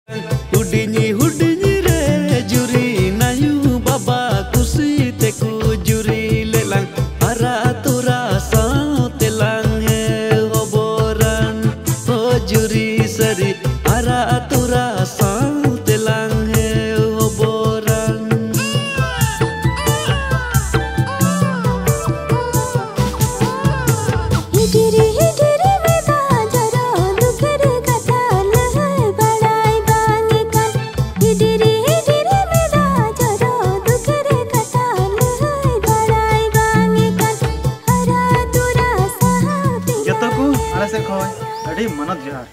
Houdini Houdini रे जुरी नायु बाबा कुसी ते को जुरी लेlang ara tura साते lang हे होबोरन हो जुरी सरी ara tura साते lang हे होबोरन हिडिरी हिडिरी में बाजरो दुखर कथा लहर बड़ाई बानी कन हिडिरी हिडिरी में बाजरो दुखर कथा लहर बड़ाई बानी कन हरा तुरा साथी जतो को आला से खोय अडी मनत जोहार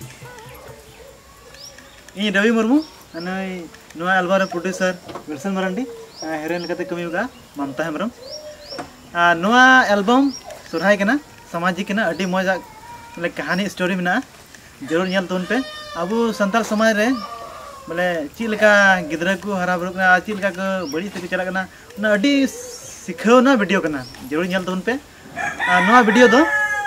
इ रवि मुर्मू अनय नोआ album producer Wilson Marandi heroine कते कमी होगा ममता हेमरम नोआ एल्बम सुरहाय कना सामाजिक कना अडी मजा मतलब कहानी स्टोरी में जरूर नेल तोन पे अब संताल समाज रे बोले चिलका गिदरा को हरा बुरु कना चिलका को बड़ी से चला कना ना अडी सिखावना वीडियो कना जरूर नेल तोन पे नोआ वीडियो दो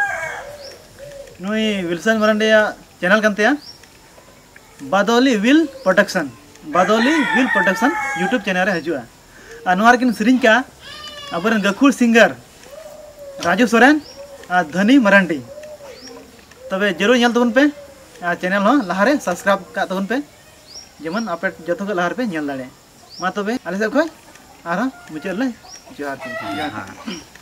नोई विल्सन मरांडी चैनल कनते बादोली विल प्रोडक्शन यूट्यूब चैनल रे हजुआ नोआर किन सिरिंज का अबरन गखुर सिंगर राजू सोरेन धनी मरांडी तबे जरूर नेल तबन पे चैनल हो लहारे सब्सक्राइब का तबन पे जेमन आपे जतो के लहार पे नेल दाड़े मा तबे आले सब खय आरा मुचार ले जोहार